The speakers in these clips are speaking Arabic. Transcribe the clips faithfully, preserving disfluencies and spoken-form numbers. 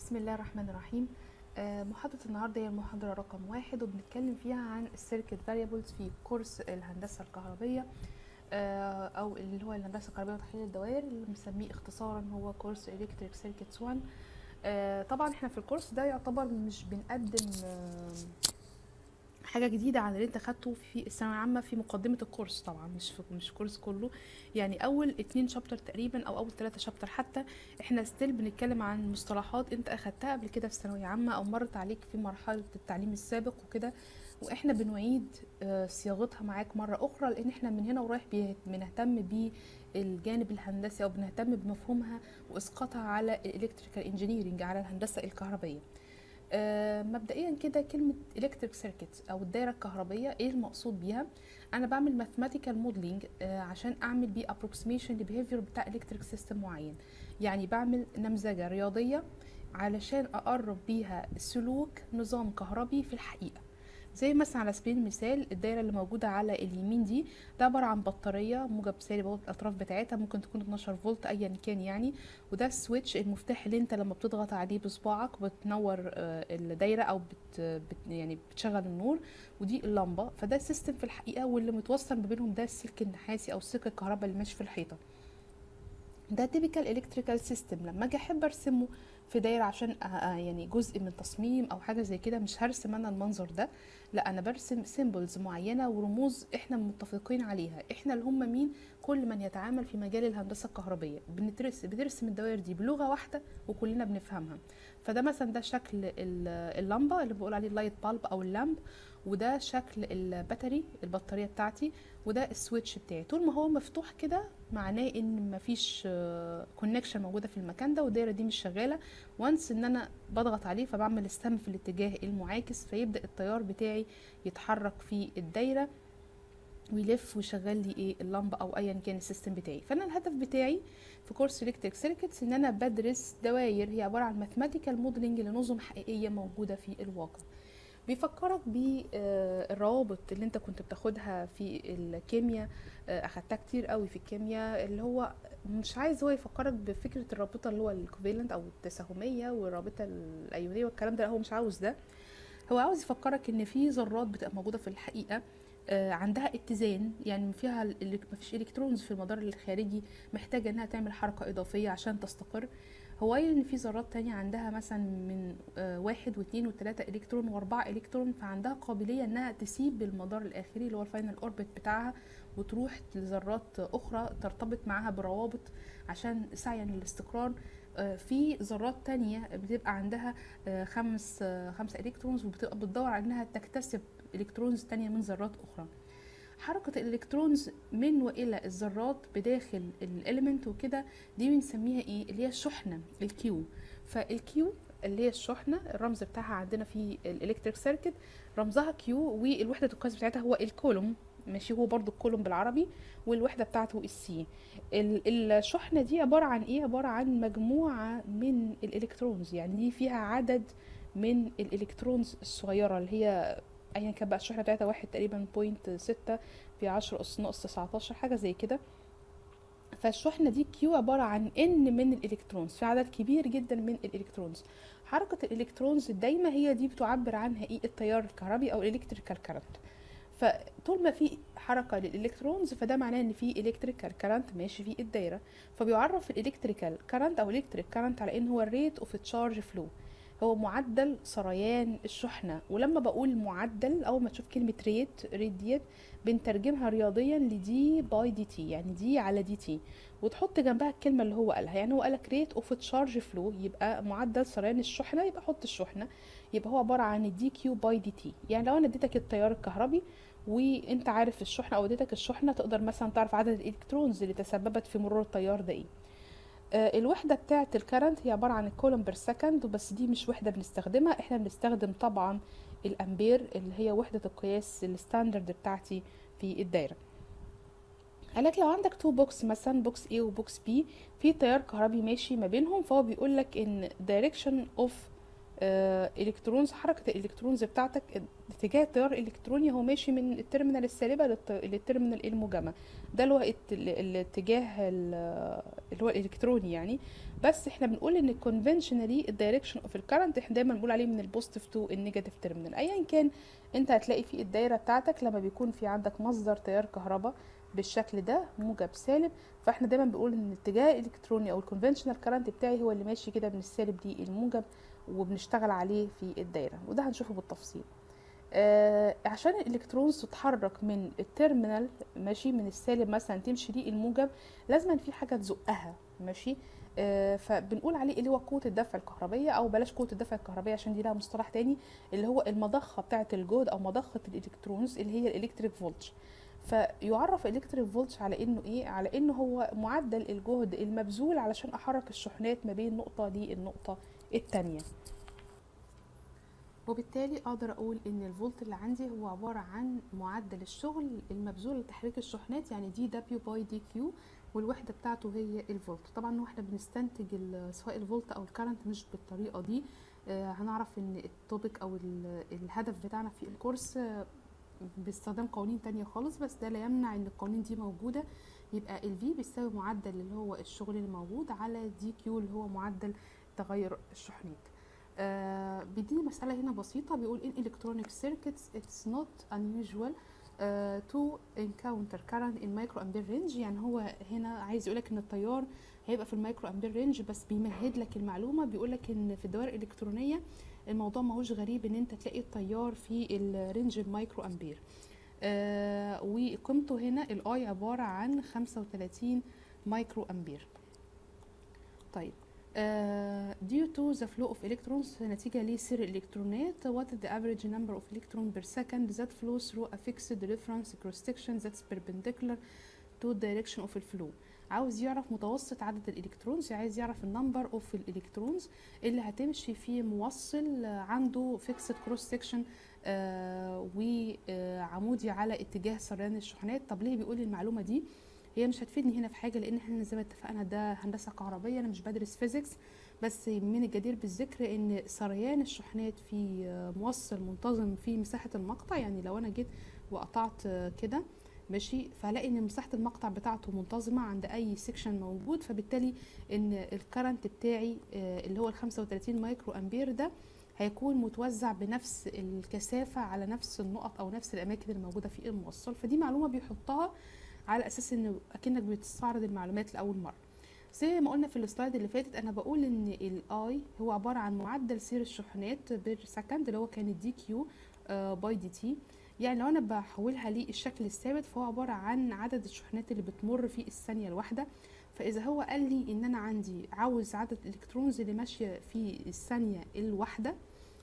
بسم الله الرحمن الرحيم. آه، محاضرة النهاردة هي المحاضرة رقم واحد، وبنتكلم فيها عن السيركت فاريبلز في كورس الهندسة الكهربية، آه، أو اللي هو الهندسة الكهربية وتحليل الدوائر، اللي بنسميه اختصارا هو كورس إلكتريك سيركتس واحد. آه، طبعا احنا في الكورس ده يعتبر مش بنقدم آه، حاجه جديده عن اللي انت خدته في الثانويه العامه في مقدمه الكورس، طبعا مش في مش كورس كله، يعني اول اتنين شابتر تقريبا او اول تلاتة شابتر حتى. احنا ستيل بنتكلم عن مصطلحات انت اخدتها قبل كده في ثانويه عامه او مرت عليك في مرحله التعليم السابق وكده، واحنا بنعيد آه، صياغتها معاك مره اخرى، لان احنا من هنا ورايح بيه- بنهتم بالجانب الهندسي او بنهتم بمفهومها واسقاطها على الالكتريكال انجينيرنج، على الهندسه الكهربائيه. آه، مبدئيا كده كلمة electric circuit أو الدايرة الكهربية إيه المقصود بيها؟ أنا بعمل mathematical modeling آه، عشان أعمل بيه approximation للbehavior بتاع electric system معين، يعني بعمل نمذجة رياضية علشان أقرب بيها سلوك نظام كهربي في الحقيقة. زي مثلا على سبيل المثال الدايره اللي موجوده على اليمين دي، ده عباره عن بطاريه موجب سالب اهو، الاطراف بتاعتها ممكن تكون اتناشر فولت ايا كان يعني، وده السويتش المفتاح اللي انت لما بتضغط عليه بصباعك بتنور آه، الدايره او بت بت يعني بتشغل النور، ودي اللمبه. فده السيستم في الحقيقه، واللي متوصل ما بينهم ده السلك النحاسي او السلك الكهرباء اللي ماشي في الحيطه. ده تيبيكال الكتريكال سيستم. لما اجي احب ارسمه في دايره عشان أ- أ- يعني جزء من تصميم او حاجه زي كده، مش هرسم انا المنظر ده، لا انا برسم سيمبلز معينه ورموز احنا متفقين عليها، احنا اللي هم مين؟ كل من يتعامل في مجال الهندسه الكهربيه بنترس بنرسم الدوائر دي بلغه واحده وكلنا بنفهمها. فده مثلا ده شكل ال- اللمبه اللي بقول عليه اللايت بالب او اللامب، وده شكل الباتري البطاريه بتاعتي، وده السويتش بتاعي. طول ما هو مفتوح كده معناه ان مفيش كونكشن موجوده في المكان ده، والدايره دي مش شغاله. وانس ان انا بضغط عليه فبعمل ستام في الاتجاه المعاكس، فيبدا التيار بتاعي يتحرك في الدايره ويلف ويشغل لي ايه اللمبه او ايا كان السيستم بتاعي. فانا الهدف بتاعي في كورس الكتريك سيركتس ان انا بدرس دوائر هي عباره عن ماثيماتيكال موديلنج لنظم حقيقيه موجوده في الواقع. بيفكرك بالروابط اللي انت كنت بتاخدها في الكيمياء، آه، اخدتها كتير قوي في الكيمياء، اللي هو مش عايز هو يفكرك بفكره الرابطه اللي هو الكوفالنت او التساهميه والرابطه الايونيه والكلام ده، هو مش عاوز ده. هو عاوز يفكرك ان في ذرات بتبقى موجوده في الحقيقه آه، عندها اتزان، يعني فيها ال- مفيش الكترونز في المدار الخارجي محتاجه انها تعمل حركه اضافيه عشان تستقر. هو قايل ان في ذرات تانية عندها مثلا من آه، واحد واثنين وثلاثة الكترون واربعة الكترون، فعندها قابليه انها تسيب المدار الاخري اللي هو الفاينل اوربت بتاعها وتروح لذرات اخرى ترتبط معاها بروابط عشان سعيا للاستقرار. آه، في ذرات تانية بتبقى عندها آه، خمس آه، خمسة الكترونز، وبتبقى بتدور على انها تكتسب الكترونز تانية من ذرات اخرى. حركة الالكترونز من والى الذرات بداخل الاليمنت وكده، دي بنسميها ايه؟ اللي هي الشحنة الكيو. فالكيو اللي هي الشحنة الرمز بتاعها عندنا في الالكتريك سيركت رمزها كيو، والوحدة القياس بتاعتها هو الكولوم، ماشي، هو برضو الكولوم بالعربي، والوحدة بتاعته السي. الشحنة دي عبارة عن ايه؟ عبارة عن مجموعة من الالكترونز، يعني دي فيها عدد من الالكترونز الصغيرة اللي هي ايا كان بقى الشحنة بتاعتها واحد تقريبا بوينت ستة في عشرة اس ناقص تسعتاشر حاجة زي كده. فالشحنة دي كيو عبارة عن ان من الالكترونز، في عدد كبير جدا من الالكترونز. حركة الالكترونز دايما هي دي بتعبر عنها ايه؟ التيار الكهربي او الالكتريكال كارنت. فطول ما في حركة للإلكترونز فده معناه إن في إلكتريكال كارنت ماشي في الدايرة. فبيعرف الإلكتريكال كارنت أو إلكتريك كارنت على إن هو الريت أوف تشارج فلو، هو معدل سريان الشحنة. ولما بقول معدل، أول ما تشوف كلمة ريت ريت ديت بنترجمها رياضيا لدي باي دي تي، يعني دي على دي تي، وتحط جنبها الكلمة اللي هو قالها. يعني هو قالك ريت اوف تشارج فلو يبقى معدل سريان الشحنة، يبقى حط الشحنة، يبقى هو عبارة عن الدي كيو باي دي تي. يعني لو انا اديتك التيار الكهربي وانت عارف الشحنة او اديتك الشحنة، تقدر مثلا تعرف عدد الالكترونز اللي تسببت في مرور التيار ده ايه. آه، الوحدة بتاعة الكرنت هي عبارة عن الكولوم بير سكند، بس دي مش وحدة بنستخدمها، احنا بنستخدم طبعا الامبير اللي هي وحدة القياس الستاندرد بتاعتي في الدايرة. قالك لو عندك تو بوكس مثلا بوكس A وبوكس B، في تيار كهربي ماشي ما بينهم، فهو بيقولك ان direction of الكترونز، حركة الالكترونز بتاعتك اتجاه التيار الالكتروني هو ماشي من التيرمينال السالبة للت- للتيرمينال الموجبة. ده اللي هو الت- ال- الاتجاه ال- اللي هو الالكتروني يعني. بس احنا بنقول ان conventionally الدايركشن اوف الكرنت احنا دايما بنقول عليه من البوزيتيف تو النيجاتيف تيرمينال. ايا كان انت هتلاقي في الدايره بتاعتك لما بيكون في عندك مصدر تيار كهرباء بالشكل ده موجب سالب، فاحنا دايما بنقول ان الاتجاه الالكتروني او الكونفنشنال كرنت بتاعي هو اللي ماشي كده من السالب للموجب، وبنشتغل عليه في الدايره، وده هنشوفه بالتفصيل. آه عشان الالكترونز تتحرك من التيرمينال ماشي من السالب مثلا تمشي للموجب، لازم في حاجه تزقها ماشي. آه فبنقول عليه اللي هو قوه الدفع الكهربيه، او بلاش قوه الدفع الكهربيه عشان دي لها مصطلح تاني، اللي هو المضخه بتاعه الجهد او مضخه الالكترونز اللي هي الالكتريك فولت. فيعرف الالكتريك فولت على انه ايه؟ على انه هو معدل الجهد المبذول علشان احرك الشحنات ما بين نقطه للنقطه التانيه. وبالتالي اقدر اقول ان الفولت اللي عندي هو عباره عن معدل الشغل المبذول لتحريك الشحنات، يعني دي دبليو باي دي كيو، والوحده بتاعته هي الفولت. طبعا واحنا بنستنتج سواء الفولت او الكرنت مش بالطريقه دي. آه هنعرف ان التوبيك او الهدف بتاعنا في الكورس آه باستخدام قوانين تانية خالص، بس ده لا يمنع ان القوانين دي موجوده. يبقى ال V بيساوي معدل اللي هو الشغل الموجود على دي كيو اللي هو معدل تغير الشحنات. آه بدي مسألة هنا بسيطة، بيقول in electronic circuits it's not unusual uh, to encounter current in microampere range. يعني هو هنا عايز يقولك ان التيار هيبقى في المايكرو امبير رينج، بس بيمهد لك المعلومة، بيقولك ان في الدوائر الالكترونية الموضوع ماهوش غريب ان انت تلاقي التيار في الرينج المايكرو امبير. آه وقيمته هنا الاي عبارة عن خمسة وتلاتين مايكرو امبير. طيب Uh, due to the flow of electrons نتيجة لسير الإلكترونات what is the average number of electrons per second that flow through a fixed reference cross section that's perpendicular to the direction of the flow. عاوز يعرف متوسط عدد الإلكترونز، عايز يعرف النمبر اوف الإلكترونز اللي هتمشي في موصل عنده fixed cross section uh, وعمودي على اتجاه سريان الشحنات. طب ليه بيقول المعلومة دي؟ هي مش هتفيدني هنا في حاجه، لان احنا زي ما اتفقنا ده هندسه كهربيه، انا مش بدرس فيزيكس. بس من الجدير بالذكر ان سريان الشحنات في موصل منتظم في مساحه المقطع، يعني لو انا جيت وقطعت كده ماشي، فهلاقي ان مساحه المقطع بتاعته منتظمه عند اي سيكشن موجود، فبالتالي ان الكرنت بتاعي اللي هو ال خمسة وتلاتين مايكرو امبير ده هيكون متوزع بنفس الكثافه على نفس النقط او نفس الاماكن الموجوده في الموصل. فدي معلومه بيحطها على اساس ان اكنك بتستعرض المعلومات لاول مره. زي ما قلنا في السلايد اللي فاتت، انا بقول ان الاي هو عباره عن معدل سير الشحنات بير سكند اللي هو كان الدي كيو باي دي تي. يعني لو انا بحولها للشكل الثابت فهو عباره عن عدد الشحنات اللي بتمر في الثانيه الواحده. فاذا هو قال لي ان انا عندي عاوز عدد الالكترونز اللي ماشيه في الثانيه الواحده،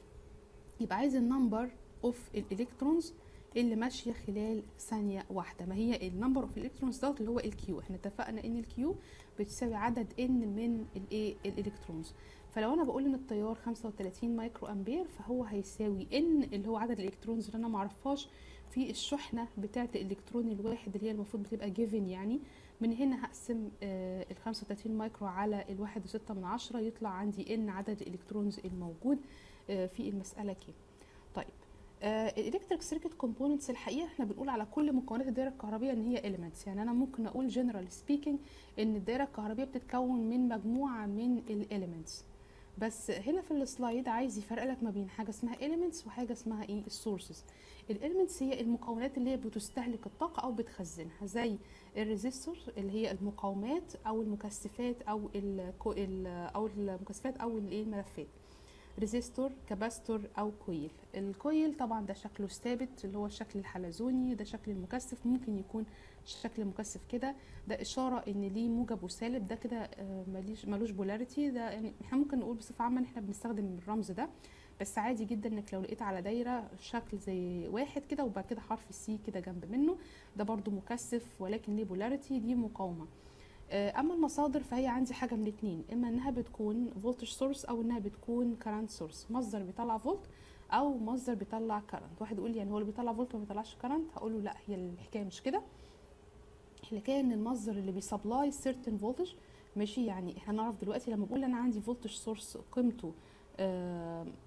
يبقى عايز النمبر اوف الالكترونز اللي ماشيه خلال ثانيه واحده. ما هي النمبر اوف الالكترونز دوت اللي هو الكيو، احنا اتفقنا ان الكيو بتساوي عدد ان من الايه الالكترونز. فلو انا بقول ان التيار خمسة وتلاتين مايكرو امبير فهو هيساوي ان اللي هو عدد الالكترونز اللي انا معرفهاش في الشحنه بتاعه الالكترون الواحد اللي هي المفروض بتبقى جيفن. يعني من هنا هقسم آه ال خمسة وتلاتين مايكرو على ال واحد وستة من عشرة، يطلع عندي ان عدد الالكترونز الموجود آه في المساله كام. طيب الالكتريك سيركت كومبوننتس، الحقيقه احنا بنقول على كل مكونات الدائره الكهربيه ان هي اليمنتس. يعني انا ممكن اقول جنرال سبيكينج ان الدائره الكهربيه بتتكون من مجموعه من الاليمنتس، بس هنا في السلايد عايز يفرق لك ما بين حاجه اسمها اليمنتس وحاجه اسمها ايه السورسز. الاليمنتس هي المكونات اللي هي بتستهلك الطاقه او بتخزنها، زي الريزيستور اللي هي المقاومات او المكثفات او ال او المكثفات او الايه الملفات، ريزيستور كاباستور او كويل. الكويل طبعا ده شكله ثابت اللي هو الشكل الحلزوني، ده شكل المكثف، ممكن يكون شكل المكثف كده، ده اشاره ان ليه موجب وسالب، ده كده ماليش مالوش بولاريتي. ده يعني احنا ممكن نقول بصفه عامه ان احنا بنستخدم الرمز ده، بس عادي جدا انك لو لقيت على دايره شكل زي واحد كده وبعد كده حرف السي كده جنب منه، ده برضو مكثف ولكن ليه بولاريتي، دي مقاومه. اما المصادر فهي عندي حاجه من الاثنين، اما انها بتكون فولتج سورس او انها بتكون كارنت سورس، مصدر بيطلع فولت او مصدر بيطلع كارنت. واحد يقول لي يعني هو اللي بيطلع فولت ما بيطلعش كارنت، هقول له لا، هي الحكايه مش كده. الحكايه ان المصدر اللي بيسبلاي سيرتن فولتج ماشي. يعني احنا نعرف دلوقتي لما بقول انا عندي فولتج سورس قيمته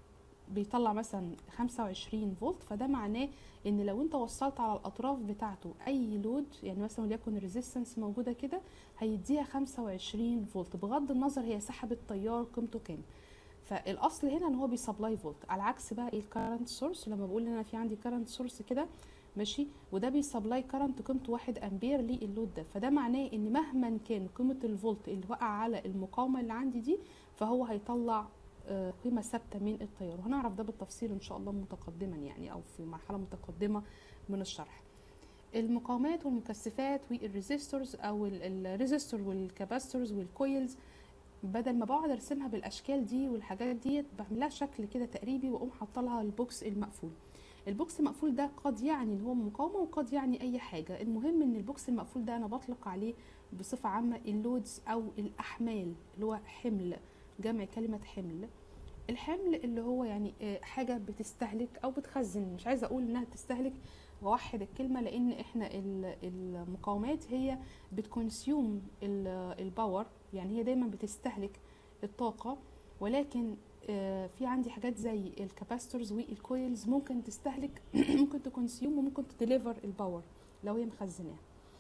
بيطلع مثلا خمسة وعشرين فولت، فده معناه ان لو انت وصلت على الاطراف بتاعته اي لود، يعني مثلا وليكن ريزيستنس موجوده كده، هيديها خمسة وعشرين فولت بغض النظر هي سحبت تيار قيمته كام. فالاصل هنا ان هو بيسبلاي فولت، على عكس بقى الكارنت سورس. لما بقول ان انا في عندي كارنت سورس كده ماشي، وده بيسبلاي كارنت قيمته واحد امبير للود ده، فده معناه ان مهما كان قيمه الفولت اللي وقع على المقاومه اللي عندي دي، فهو هيطلع قيمه ثابته من التيار. وهنعرف ده بالتفصيل ان شاء الله متقدما يعني، او في مرحله متقدمه من الشرح. المقاومات والمكثفات والريزيستورز، او الريزيستور والكاباستورز والكويلز، بدل ما بقعد ارسمها بالاشكال دي والحاجات ديت، بعملها شكل كده تقريبي واقوم حاطه لها البوكس المقفول. البوكس المقفول ده قد يعني ان هو مقاومه وقد يعني اي حاجه، المهم ان البوكس المقفول ده انا بطلق عليه بصفه عامه اللودز او الاحمال، اللي هو حمل، جمع كلمه حمل. الحمل اللي هو يعني حاجه بتستهلك او بتخزن، مش عايزه اقول انها بتستهلك، واوحد الكلمه، لان احنا المقاومات هي بتكونسيوم الباور، يعني هي دايما بتستهلك الطاقه، ولكن في عندي حاجات زي الكاباستورز والكويلز ممكن تستهلك ممكن تكونسيوم وممكن تديليفر الباور لو هي مخزناه.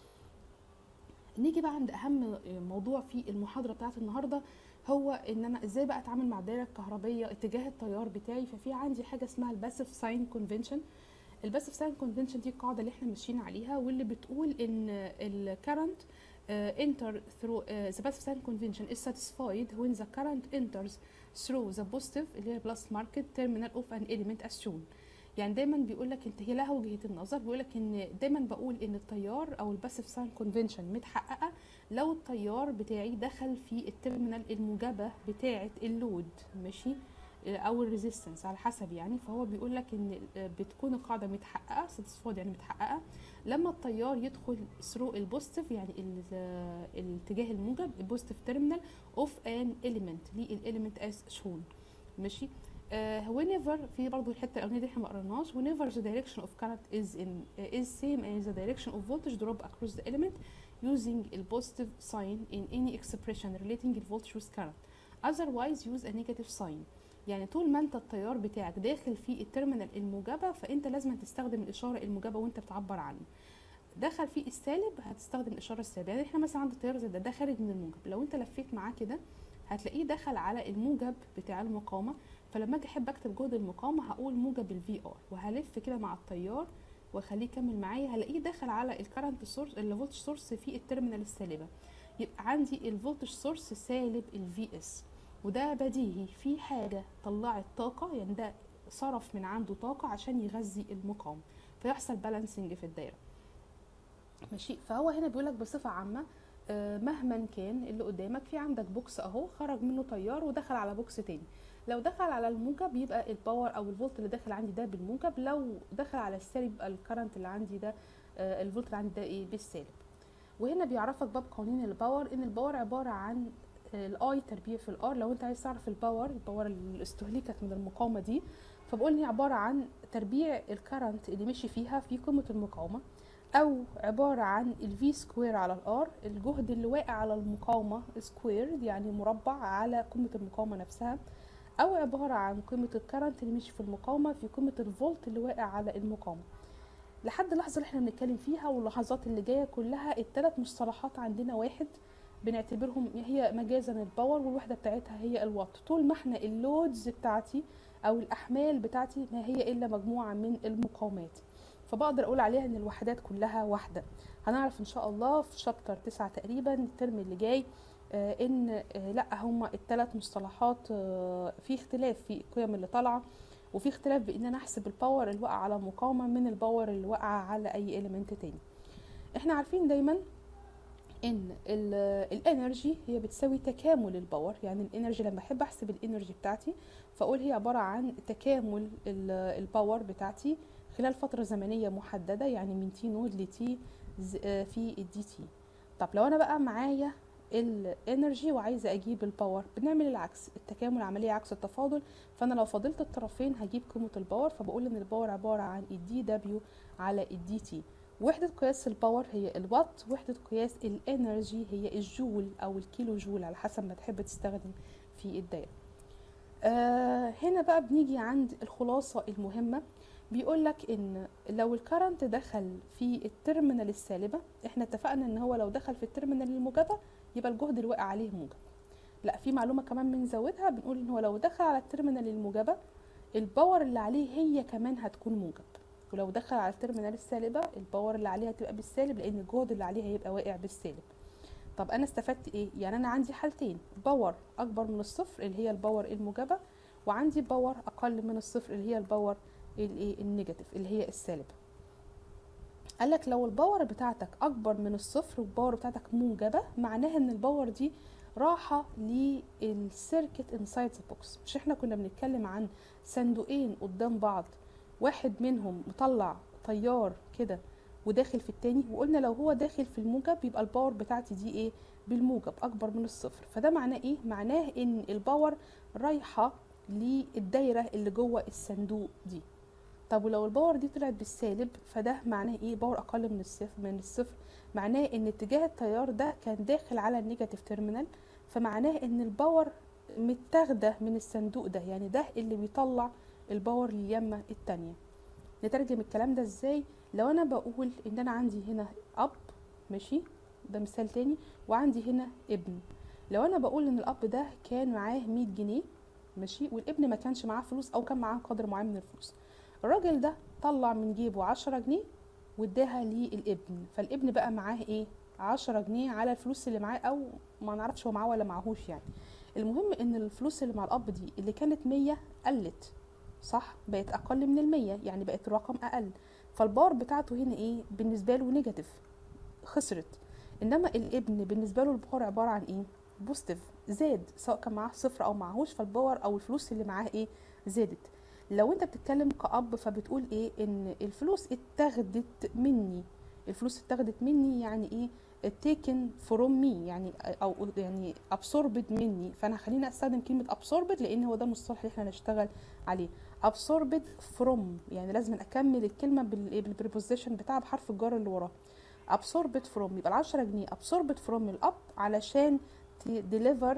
نيجي بقى عند اهم موضوع في المحاضره بتاعت النهارده، هو ان انا ازاي بقى اتعامل مع الدايره الكهربيه اتجاه التيار بتاعي. ففي عندي حاجه اسمها الباسيف ساين كونفنشن. الباسيف ساين كونفنشن دي القاعده اللي احنا ماشيين عليها، واللي بتقول ان الكرنت enter through uh, the passive sign convention is satisfied when the current enters through the positive اللي هي plus market terminal of an element as shown. يعني دايما بيقول لك انت، هي لها وجهه النظر، بيقول لك ان دايما بقول ان التيار او الباسيف ساين كونفنشن متحققه لو التيار بتاعي دخل في التيرمينال الموجبه بتاعه اللود، ماشي، او الريزيستنس على حسب يعني. فهو بيقول لك ان بتكون القاعده متحققه ساتسفايد، يعني متحققه لما التيار يدخل ثرو البوزيتيف، يعني الاتجاه الموجب، البوزيتيف تيرمينال اوف ان اليمنت للاليمنت از شون، ماشي. Uh, whenever، في برضو الحته الاولانيه دي احنا ما قريناش، whenever the direction of current is in uh, is same as the direction of voltage drop across the element using a positive sign in any expression relating the voltage with current, otherwise use a negative sign. يعني طول ما انت التيار بتاعك داخل في التيرمينال الموجبه، فانت لازم تستخدم الاشاره الموجبه وانت بتعبر عنه. دخل في السالب هتستخدم الاشاره السالبه. يعني احنا مثلا عند التيار زي ده ده خارج من الموجب، لو انت لفيت معاه كده هتلاقيه دخل على الموجب بتاع المقاومه، فلما اجي احب اكتب جهد المقاومه هقول موجب الفي ار، وهلف كده مع التيار واخليه يكمل معايا، هلاقيه دخل على الكرنت سورس الفولتج سورس في التيرمينال السالبه، يبقى عندي الفولتج سورس سالب الفي اس. وده بديهي، في حاجه طلعت طاقه، يعني ده صرف من عنده طاقه عشان يغذي المقاومه، فيحصل بالانسنج في الدايره، ماشي. فهو هنا بيقول لك بصفه عامه مهما كان اللي قدامك، في عندك بوكس اهو خرج منه تيار ودخل على بوكس تاني، لو دخل على الموجب يبقى الباور او الفولت اللي داخل عندي ده بالموجب، لو دخل على السالب يبقى الكرنت اللي عندي ده الفولت اللي عندي ده ايه بالسالب. وهنا بيعرفك باب قوانين الباور، ان الباور عباره عن الاي تربيع في الار. لو انت عايز تعرف الباور الباور اللي استهلكت من المقاومه دي، فبقول ان هي عباره عن تربيع الكرنت اللي مشي فيها في قيمه المقاومه، او عباره عن الفي سكوير على الار، الجهد اللي واقع على المقاومه سكوير يعني مربع على قيمه المقاومه نفسها، او عباره عن قيمه الكرنت اللي مشي في المقاومه في قيمه الفولت اللي واقع على المقاومه. لحد اللحظه اللي احنا بنتكلم فيها واللحظات اللي جايه كلها الثلاث مصطلحات عندنا واحد، بنعتبرهم هي مجازا الباور، والوحده بتاعتها هي الوات، طول ما احنا اللودز بتاعتي او الاحمال بتاعتي ما هي الا مجموعه من المقاومات، فبقدر اقول عليها ان الوحدات كلها واحده. هنعرف ان شاء الله في شابتر تسعة تقريبا الترم اللي جاي آه ان آه لا هما الثلاث مصطلحات آه في اختلاف في القيم اللي طالعه، وفي اختلاف بان انا احسب الباور اللي وقع على المقاومه من الباور اللي وقع على اي اليمنت تاني. احنا عارفين دايما ان الانرجي هي بتساوي تكامل الباور، يعني الانرجي لما احب احسب الانرجي بتاعتي فاقول هي عباره عن تكامل الباور بتاعتي خلال فتره زمنيه محدده، يعني من تي نود لتي في الدي تي. طب لو انا بقى معايا الانرجي وعايزه اجيب الباور، بنعمل العكس، التكامل عمليه عكس التفاضل، فانا لو فاضلت الطرفين هجيب قيمه الباور، فبقول ان الباور عباره عن الدي دبليو على الدي تي. وحده قياس الباور هي الوات، وحده قياس الانرجي هي الجول او الكيلو جول على حسب ما تحب تستخدم في الدايره. آه هنا بقى بنيجي عند الخلاصة المهمة. بيقولك ان لو الكرنت دخل في التيرمينال السالبة، احنا اتفقنا ان هو لو دخل في التيرمينال الموجبة يبقى الجهد الواقع عليه موجب. لا، في معلومة كمان بنزودها، بنقول ان هو لو دخل على التيرمينال الموجبة الباور اللي عليه هي كمان هتكون موجب، ولو دخل على التيرمينال السالبة الباور اللي عليها هتبقى بالسالب، لان الجهد اللي عليه هيبقى واقع بالسالب. طب انا استفدت ايه؟ يعني انا عندي حالتين، باور اكبر من الصفر اللي هي الباور الموجبة، وعندي باور اقل من الصفر اللي هي الباور الايه النيجاتيف اللي هي السالبة. قالك لو الباور بتاعتك اكبر من الصفر والباور بتاعتك موجبة، معناها ان الباور دي راحة للسيركت انسايد ذا بوكس. مش احنا كنا بنتكلم عن صندوقين قدام بعض، واحد منهم مطلع تيار كده وداخل في التاني، وقلنا لو هو داخل في الموجب يبقى الباور بتاعتي دي ايه؟ بالموجب اكبر من الصفر. فده معناه ايه؟ معناه ان الباور رايحة للدايرة اللي جوه الصندوق دي. طب ولو الباور دي طلعت بالسالب فده معناه ايه؟ باور اقل من الصفر من الصفر معناه ان اتجاه التيار ده كان داخل على النيجاتيف تيرمينال، فمعناه ان الباور متاخده من الصندوق ده، يعني ده اللي بيطلع الباور لليمه التانية. نترجم الكلام ده ازاي؟ لو انا بقول ان انا عندي هنا اب، ماشي، ده مثال تاني، وعندي هنا ابن. لو انا بقول ان الاب ده كان معاه مية جنيه، ماشي، والابن ما كانش معاه فلوس او كان معاه قدر معين من الفلوس، الراجل ده طلع من جيبه عشرة جنيه واداها للابن، فالابن بقى معاه ايه؟ عشرة جنيه على الفلوس اللي معاه، او ما نعرفش هو معاه ولا معهوش يعني. المهم ان الفلوس اللي مع الاب دي اللي كانت مية قلت، صح، بقت اقل من المية، يعني بقت رقم اقل، فالبار بتاعته هنا ايه؟ بالنسبه له نيجاتيف، خسرت. انما الابن بالنسبه له الباور عباره عن ايه؟ بوزيتيف، زاد، سواء كان معاه صفر او معهوش، فالباور او الفلوس اللي معاه ايه؟ زادت. لو انت بتتكلم كأب فبتقول ايه؟ ان الفلوس اتاخدت مني، الفلوس اتاخدت مني يعني ايه؟ taken from me، يعني او يعني absorbed مني. فانا خلينا استخدم كلمه absorbed لان هو ده المصطلح اللي احنا هنشتغل عليه. absorbed from، يعني لازم اكمل الكلمه بالبريبوزيشن بتاعها بحرف الجر اللي وراه. absorbed from، يبقى العشرة جنيه absorbed from الاب علشان deliver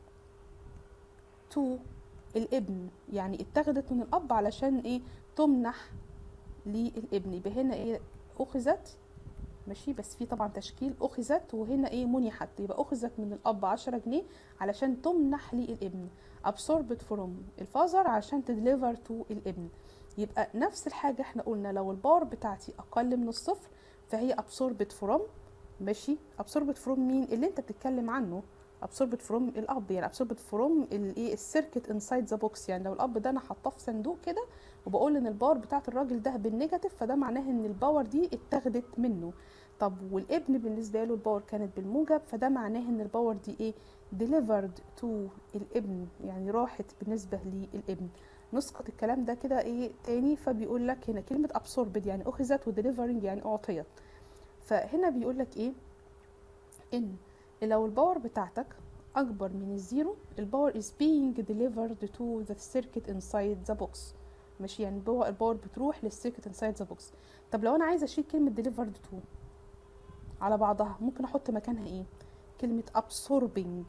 to الابن، يعني اتخذت من الاب علشان ايه؟ تمنح للابن. يبقى هنا ايه؟ اخذت، ماشي، بس في طبعا تشكيل اخذت وهنا ايه؟ منحت. يبقى اخذت من الاب عشرة جنيه علشان تمنح للابن. absorbed from الفازر عشان تدليفر تو الابن. يبقى نفس الحاجه احنا قلنا لو الباور بتاعتي اقل من الصفر فهي absorbed from، ماشي. absorbed from مين؟ اللي انت بتتكلم عنه، absorbed from الاب، يعني absorbed from الايه؟ السيركت انسايد ذا بوكس. يعني لو الاب ده انا حاطاه في صندوق كده وبقول ان الباور بتاعت الراجل ده بالنيجاتيف، فده معناه ان الباور دي اتاخدت منه. طب والابن بالنسبه له الباور كانت بالموجب، فده معناه ان الباور دي ايه؟ delivered to الابن، يعني راحت بالنسبه للابن. نسقط الكلام ده كده ايه تاني؟ فبيقول لك هنا كلمه absorbed يعني اخذت، وديليفرنج يعني اعطيت. فهنا بيقول لك ايه؟ ان لو الباور بتاعتك اكبر من الزيرو الباور is being delivered to the circuit inside the box، ماشي، يعني الباور بتروح للسيركت inside the box. طب لو انا عايزه اشيل كلمه delivered to على بعضها ممكن احط مكانها ايه؟ كلمه absorbing.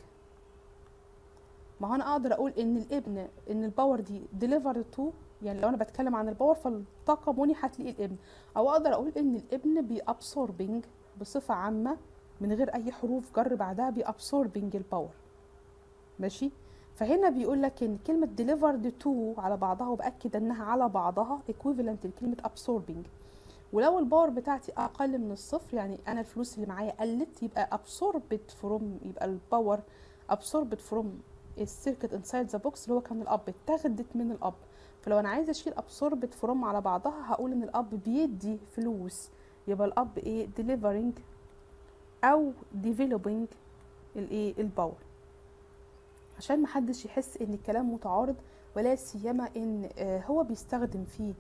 ما هو انا اقدر اقول ان الابن ان الباور دي delivered to، يعني لو انا بتكلم عن الباور فالطاقه منحت للابن، او اقدر اقول ان الابن بي absorbing بصفه عامه من غير اي حروف جر بعدها، بي absorbing الباور، ماشي. فهنا بيقول لك ان كلمه delivered to على بعضها، وباكد انها على بعضها equivalent لكلمه absorbing. ولو الباور بتاعتي اقل من الصفر، يعني انا الفلوس اللي معايا قلت، يبقى absorbed from، يبقى الباور absorbed from السيركت انسايد ذا بوكس اللي هو كان الاب، اتاخدت من الاب. فلو انا عايزه اشيل absorbed from على بعضها هقول ان الاب بيدي فلوس، يبقى الاب ايه؟ delivering او developing الايه؟ الباور. عشان محدش يحس ان الكلام متعارض، ولا سيما ان هو بيستخدم فيه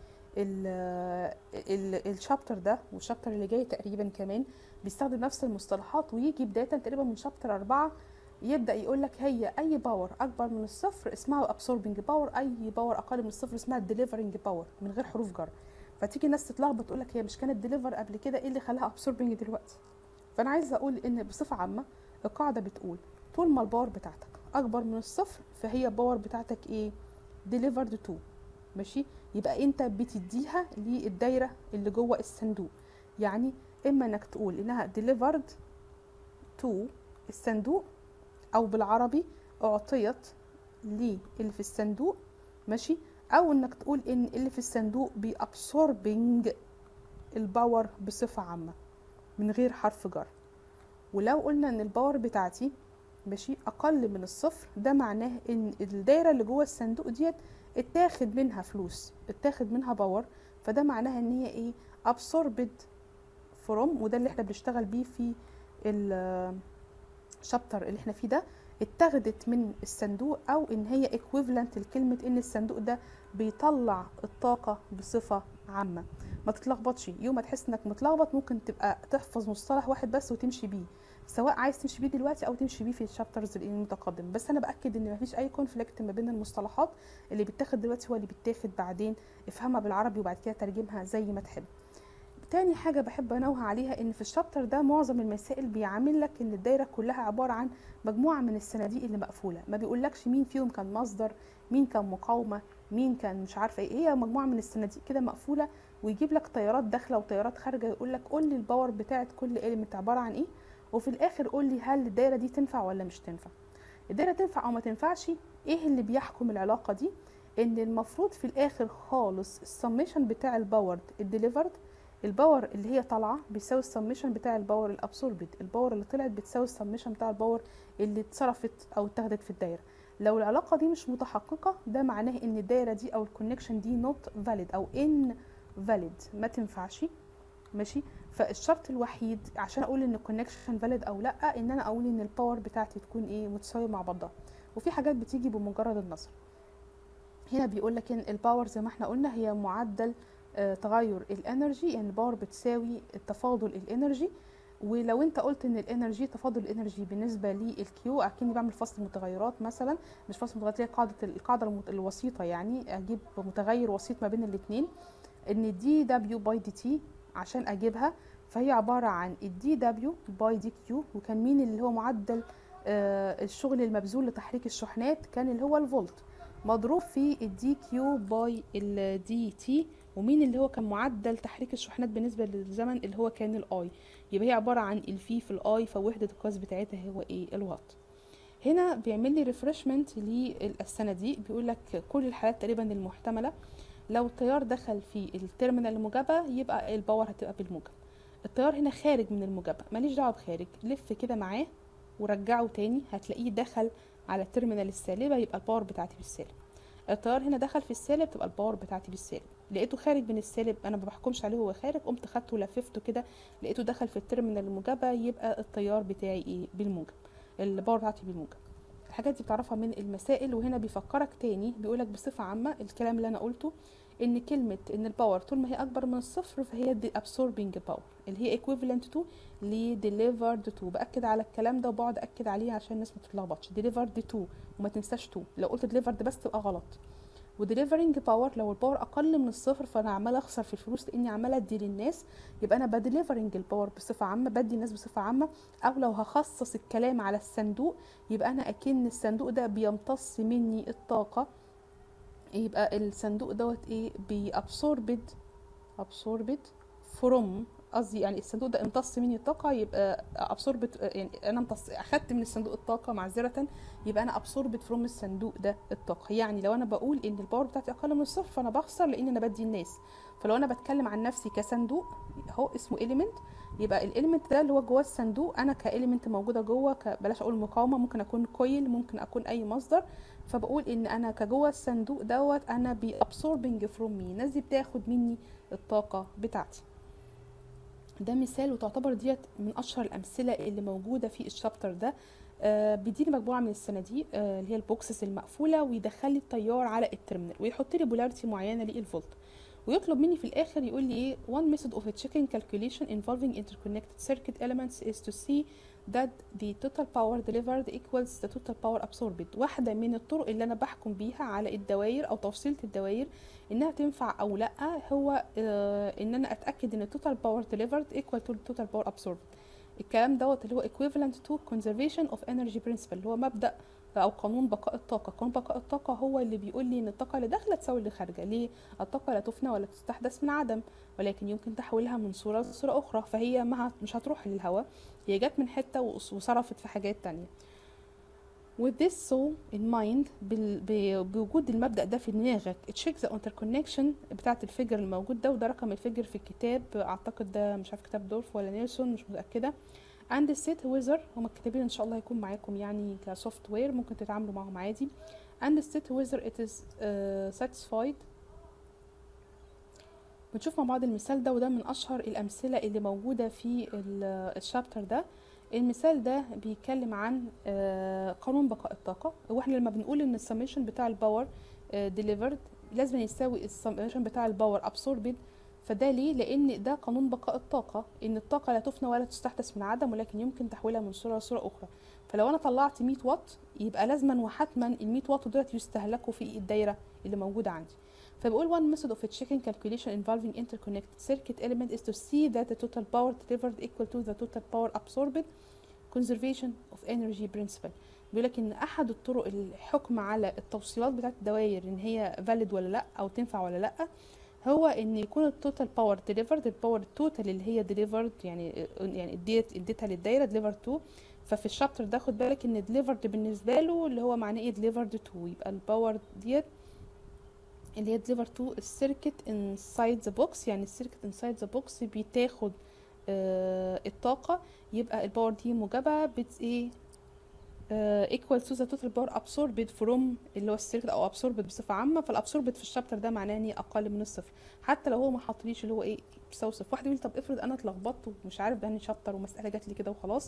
الشابتر ده والشابتر اللي جاي تقريبا كمان بيستخدم نفس المصطلحات، ويجي بدايه تقريبا من شابتر أربعة يبدا يقول لك هي اي باور اكبر من الصفر اسمها absorbing باور، اي باور اقل من الصفر اسمها delivering باور من غير حروف جر. فتيجي الناس تتلخبط تقول لك هي مش كانت ديليفر قبل كده، ايه اللي خلاها absorbing دلوقتي؟ فانا عايزه اقول ان بصفه عامه القاعده بتقول طول ما الباور بتاعتك اكبر من الصفر فهي باور بتاعتك ايه delivered to. ماشي، يبقى انت بتديها للدايره اللي جوه الصندوق. يعني اما انك تقول انها delivered to الصندوق، او بالعربي اعطيت للي في الصندوق. ماشي، او انك تقول ان اللي في الصندوق بيابسوربنج الباور بصفه عامه من غير حرف جر. ولو قلنا ان الباور بتاعتي ماشي اقل من الصفر، ده معناه ان الدايره اللي جوه الصندوق ديت اتاخد منها فلوس، اتاخد منها باور، فده معناها ان هي ايه absorbed from. وده اللي احنا بنشتغل بيه في الشابتر اللي احنا فيه ده، اتاخدت من الصندوق، او ان هي equivalent لكلمه ان الصندوق ده بيطلع الطاقه بصفه عامه. ما تتلخبطش، يوم ما تحس انك متلخبط ممكن تبقى تحفظ مصطلح واحد بس وتمشي بيه، سواء عايز تمشي بيه دلوقتي او تمشي بيه في الشابترز المتقدم. بس انا باكد ان مفيش اي كونفليكت ما بين المصطلحات، اللي بيتاخد دلوقتي هو اللي بيتاخد بعدين. افهمها بالعربي وبعد كده ترجمها زي ما تحب. تاني حاجه بحب انوه عليها ان في الشابتر ده معظم المسائل بيعامل لك ان الدايره كلها عباره عن مجموعه من الصناديق اللي مقفوله، ما بيقولكش مين فيهم كان مصدر، مين كان مقاومه، مين كان مش عارفه ايه. هي مجموعه من الصناديق كده مقفوله، ويجيب لك تيارات داخله وتيارات خارجه، يقول لك قول لي الباور بتاعت كل إيليمنت عباره عن ايه، وفي الاخر قول لي هل الدايره دي تنفع ولا مش تنفع. الدايره تنفع او ما تنفعش، ايه اللي بيحكم العلاقه دي؟ ان المفروض في الاخر خالص السميشن بتاع الباور الديليفرد، الباور اللي هي طالعه بيساوي السميشن بتاع الباور الابسوربد، الباور اللي طلعت بتساوي السميشن بتاع الباور اللي اتصرفت او اتاخدت في الدايره. لو العلاقه دي مش متحققه، ده معناه ان الدايره دي او الكونكشن دي نوت فاليد او ان فاليد، ما تنفعش. ماشي، فالشرط الوحيد عشان اقول ان الكونكشن فاليد او لا، ان انا اقول ان الباور بتاعتي تكون ايه متساويه مع بعضها. وفي حاجات بتيجي بمجرد النظر. هنا بيقول لك ان الباور زي ما احنا قلنا هي معدل آه تغير الانرجي، يعني الباور بتساوي تفاضل الانرجي. ولو انت قلت ان الانرجي تفاضل الانرجي بالنسبه للكيو، اكني بعمل فصل متغيرات مثلا، مش فصل متغيرات، هي قاعده القاعده الوسيطه، يعني اجيب متغير وسيط ما بين الاثنين، ان دي دبليو باي دي تي عشان اجيبها، فهي عباره عن الدي دبليو باي دي كيو. وكان مين اللي هو معدل آه الشغل المبذول لتحريك الشحنات؟ كان اللي هو الفولت، مضروب في الدي كيو باي الدي تي. ومين اللي هو كان معدل تحريك الشحنات بالنسبه للزمن؟ اللي هو كان الاي. يبقى هي عباره عن الفي في الاي، فوحده القياس بتاعتها هو ايه؟ الوات. هنا بيعمل لي ريفرشمنت للصناديق، بيقول لك كل الحالات تقريبا المحتمله، لو التيار دخل في التيرمينال الموجبه يبقى الباور هتبقى بالموجب. التيار هنا خارج من الموجبه، ماليش دعوه بخارج، لف كده معاه ورجعه تاني، هتلاقيه دخل على التيرمينال السالبه، يبقى الباور بتاعتي بالسالب. التيار هنا دخل في السالب، تبقى الباور بتاعتي بالسالب. لقيته خارج من السالب، انا ما بحكمش عليه هو خارج، قمت خدته ولففته كده، لقيته دخل في التيرمينال الموجبه، يبقى التيار بتاعي ايه؟ بالموجب، الباور بتاعتي بالموجب. الحاجات دي بتعرفها من المسائل. وهنا بيفكرك تاني، بيقولك بصفه عامه الكلام اللي انا قلته، ان كلمه ان الباور طول ما هي اكبر من الصفر فهي دي absorbing باور، اللي هي equivalent to ل delivered to. باكد على الكلام ده وبقعد اكد عليه عشان الناس ما تتلخبطش. delivered to وما تنساش to، لو قلت delivered بس تبقى غلط. وديليفرنج باور لو الباور اقل من الصفر فانا عماله اخسر في الفلوس لاني عماله ادي للناس، يبقى انا بديليفرنج الباور بصفه عامه، بدي الناس بصفه عامه. او لو هخصص الكلام على الصندوق، يبقى انا اكن الصندوق ده بيمتص مني الطاقه، يبقى الصندوق دوت ايه؟ بيابسوربد absorbed from، قصدي يعني الصندوق ده امتص مني الطاقه، يبقى absorbed، يعني انا امتص اخدت من الصندوق الطاقه معذره، يبقى انا absorbed from الصندوق ده الطاقه. يعني لو انا بقول ان الباور بتاعتي اقل من الصفر فانا بخسر لان انا بدي الناس. فلو انا بتكلم عن نفسي كصندوق اهو اسمه element، يبقى الاليمنت ده اللي هو جوه الصندوق، انا كاليمنت موجوده جوه، بلاش اقول مقاومه، ممكن اكون كويل، ممكن اكون اي مصدر. فبقول ان انا كجوه الصندوق دوت انا بابسوربنج فروم مي، الناس دي بتاخد مني الطاقه بتاعتي. ده مثال، وتعتبر ديت من اشهر الامثله اللي موجوده في الشابتر ده. آه بيديني مجموعه من الصناديق آه اللي هي البوكسز المقفوله، ويدخل لي التيار على الترمينال، ويحط لي بولاريتي معينه للفولت، ويطلب مني في الاخر يقول لي ايه one method of checking calculation involving interconnected circuit elements is to see that the total power delivered equals the total power absorbed. واحده من الطرق اللي انا بحكم بيها على الدوائر او توصيله الدوائر انها تنفع او لا، هو آه ان انا اتاكد ان total power delivered equal to total power absorbed. الكلام دوت اللي هو equivalent to conservation of energy principle، اللي هو مبدا او قانون بقاء الطاقه. قانون بقاء الطاقه هو اللي بيقول لي ان الطاقه اللي داخله تساوي اللي خارجه. ليه؟ الطاقه لا تفنى ولا تستحدث من عدم، ولكن يمكن تحويلها من صوره لصوره اخرى، فهي ما مش هتروح للهواء، هي جت من حته وصرفت في حاجات تانية. with this so in mind، بوجود المبدأ ده في دماغك check the interconnection بتاعت الفيجر الموجود ده، وده رقم الفيجر في الكتاب، اعتقد ده مش عارف كتاب دورف ولا نيلسون مش متأكدة. and set whether، هما الكتابين ان شاء الله هيكون معاكم يعني كسوفت وير ممكن تتعاملوا معهم عادي. and set whether it is uh, satisfied. بنشوف مع بعض المثال ده، وده من اشهر الامثله اللي موجوده في الشابتر ده. المثال ده بيتكلم عن قانون بقاء الطاقه، واحنا لما بنقول ان السميشن بتاع الباور ديليفرد لازم يساوي السميشن بتاع الباور ابسوربد، فده ليه؟ لان ده قانون بقاء الطاقه، ان الطاقه لا تفنى ولا تستحدث من عدم، ولكن يمكن تحويلها من صوره لصوره اخرى. فلو انا طلعت مية واط يبقى لازما وحتما ال مية واط دولت يستهلكوا في الدايره اللي موجوده عندي. فبقول one method of checking calculation involving interconnected circuit element is to see that the total power delivered equal to the total power absorbed. conservation of energy principle. بيقول لك ان احد الطرق الحكم على التوصيلات بتاعت الدوائر ان هي valid ولا لا او تنفع ولا لا، هو ان يكون التوتال باور delivered، الباور التوتال اللي هي delivered يعني يعني اديت اديتها للدايره delivered to. ففي الشابتر ده خد بالك ان delivered بالنسبه له اللي هو معناه ايه delivered to، يبقى الباور ديت اللي هي deliver to السيركت inside the box، يعني السيركت inside the box بتاخد آه الطاقة، يبقى الباور دي موجبة بت ايه آه equal to the total power absorbed from اللي هو السيركت او absorbed بصفة عامة. فالابسوربد في الشابتر ده معناه ان اقل من الصفر، حتى لو هو ما حطليش اللي هو ايه بيساوي صفر. واحد يقول طب افرض انا اتلخبطت ومش عارف ده اني شابتر ومسألة جات لي كده وخلاص،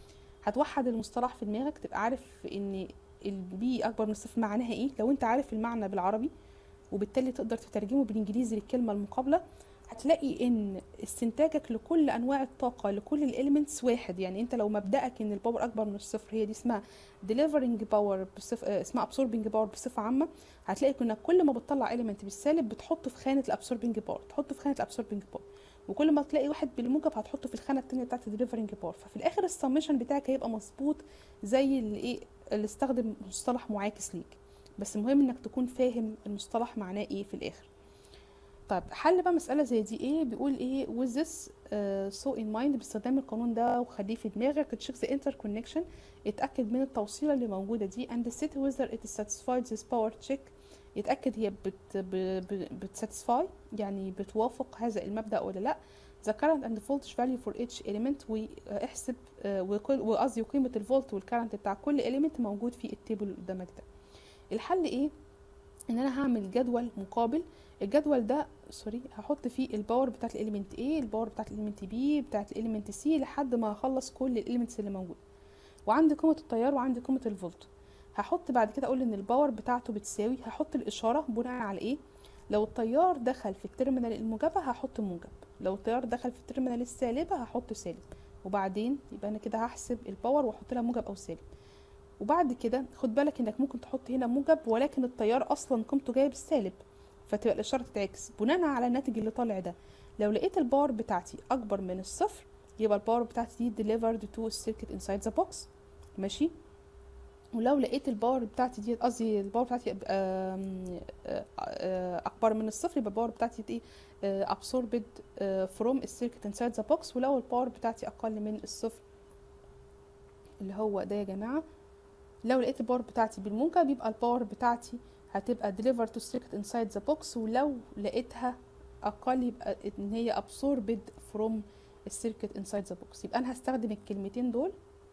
هتوحد المصطلح في دماغك، تبقى عارف ان البي اكبر من الصفر معناها ايه. لو انت عارف المعنى بالعربي وبالتالي تقدر تترجمه بالانجليزي للكلمه المقابله، هتلاقي ان استنتاجك لكل انواع الطاقه لكل الاليمنتس واحد. يعني انت لو مبدأك ان الباور اكبر من الصفر، هي دي اسمها delivering باور بصف... اسمها absorbing باور بصفه عامه، هتلاقي انك كل ما بتطلع اليمنت بالسالب بتحطه في خانه الابسوربنج باور، تحطه في خانه الابسوربنج باور، وكل ما تلاقي واحد بالموجب هتحطه في الخانه الثانيه بتاعه الديليفرنج باور. ففي الاخر السميشن بتاعك هيبقى مظبوط زي اللي ايه اللي استخدم مصطلح معاكس ليك، بس المهم انك تكون فاهم المصطلح معناه ايه في الاخر. طيب حل بقى مسألة زي دي ايه؟ بيقول ايه with this uh, so in mind، باستخدام القانون ده وخليه في دماغك check the interconnection، اتأكد من التوصيلة اللي موجودة دي and see whether it satisfies this power check، يتأكد هي بت بتساتسفاي يعني بتوافق هذا المبدأ ولا لا. the current and voltage value for each element، واحسب وقصدي قيمة الفولت والكرنت بتاع كل element موجود في التيبل اللي قدامك ده. الحل ايه؟ ان انا هعمل جدول مقابل، الجدول ده سوري هحط فيه الباور بتاعت الاليمنت A، الباور بتاعت الاليمنت B، بتاعت الاليمنت C، لحد ما اخلص كل الاليمنتس اللي موجوده، وعندي قيمه التيار وعندي قيمه الفولت. هحط بعد كده اقول ان الباور بتاعته بتساوي، هحط الاشاره بناء على ايه؟ لو التيار دخل في التيرمينال الموجبه هحط موجب، لو التيار دخل في التيرمينال السالبه هحط سالب، وبعدين يبقى انا كده هحسب الباور واحط لها موجب او سالب. وبعد كده خد بالك انك ممكن تحط هنا موجب ولكن التيار اصلا قيمته جايه بالسالب، فتبقى الاشاره تتعكس بناء على الناتج اللي طالع ده. لو لقيت الباور بتاعتي اكبر من الصفر يبقى الباور بتاعتي دي delivered to السيركت inside the box، ماشي. ولو لقيت الباور بتاعتي دي قصدي الباور بتاعتي اكبر من الصفر يبقى الباور بتاعتي دي absorbed from السيركت inside the box. ولو الباور بتاعتي اقل من الصفر اللي هو ده يا جماعه، لو لقيت الباور بتاعتي بالموجب يبقى الباور بتاعتي هتبقى delivered to circuit inside the box، ولو لقيتها اقل يبقى ان هي absorbed from السيركت inside the box. يبقى انا هستخدم الكلمتين دول